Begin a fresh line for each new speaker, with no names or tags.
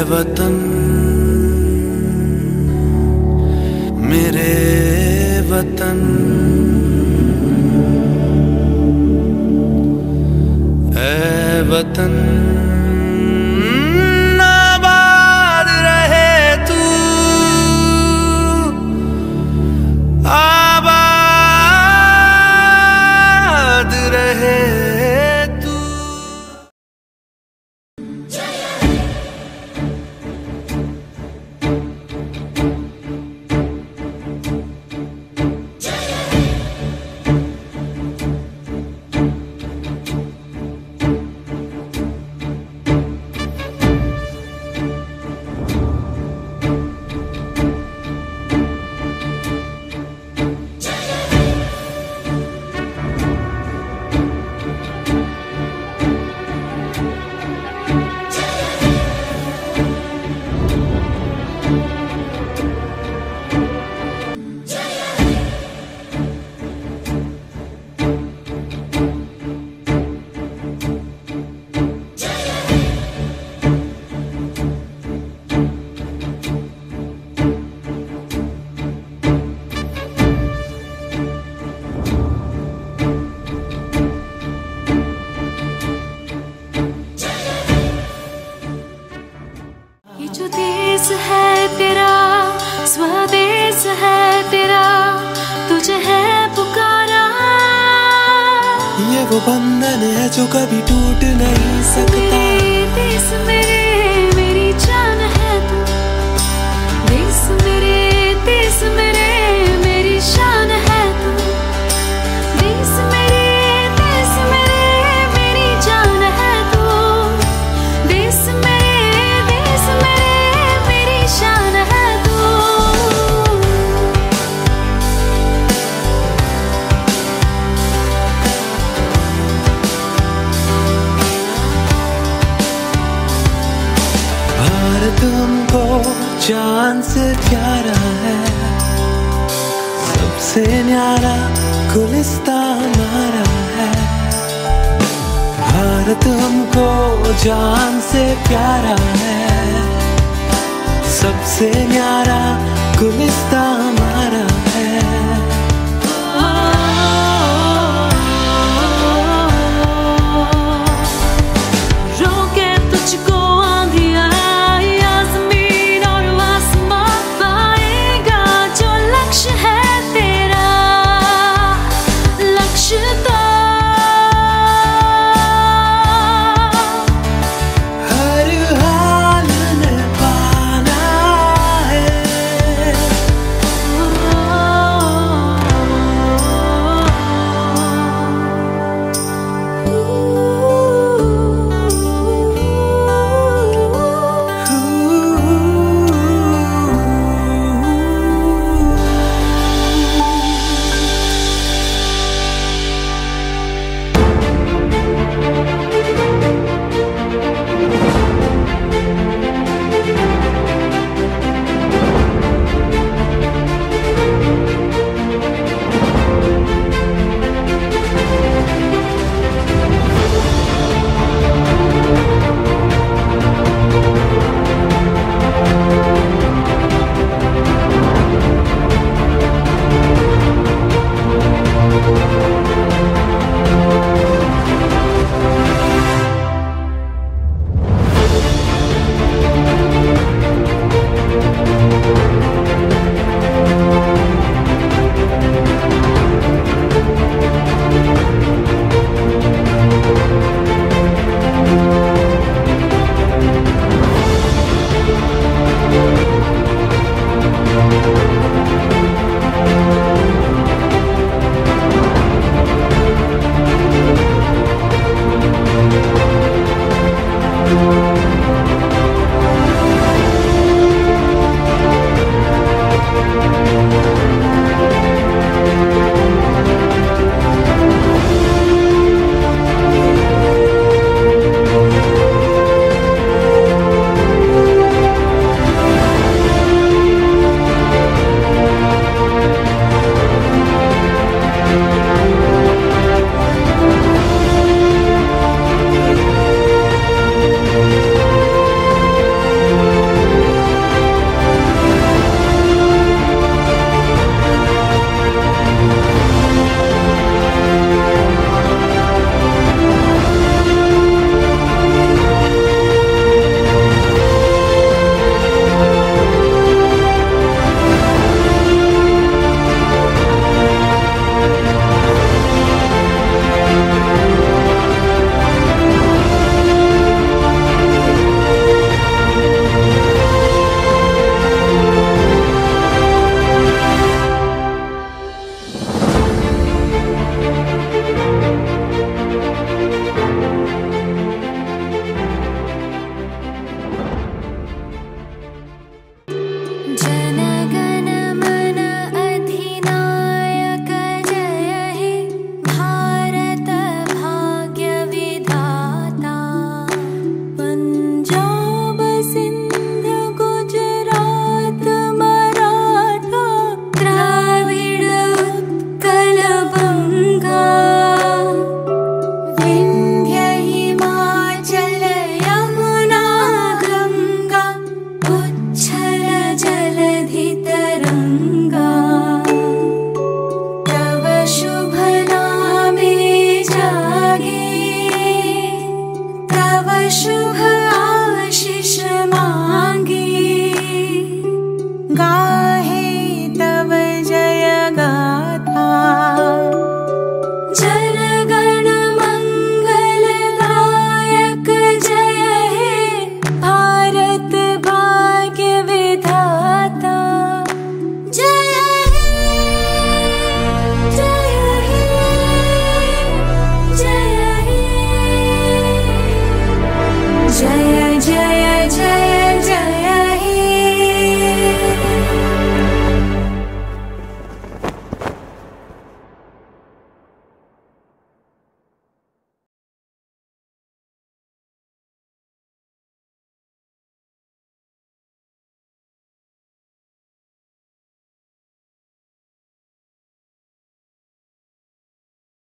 वतन मेरे वतन, ऐ वतन आबाद रहे तू, आबाद रहे तू।
जो देश है तेरा, स्वदेश है तेरा, तुझे है पुकारा।
ये वो बंधन है जो कभी टूट नहीं सकता।
देश मेरे, मेरी जान है तू। देश मेरे, देश मेरे, मेरी शान है तू। देश मेरे, देश मेरे, मेरी जान है तू। देश मेरे, देश मेरे, मेरी शान है तू।
भारत हमको जान से प्यारा है, सबसे न्यारा गुलिस्तान हमारा है। भारत हमको जान से प्यारा है, सबसे न्यारा गुलिस्तान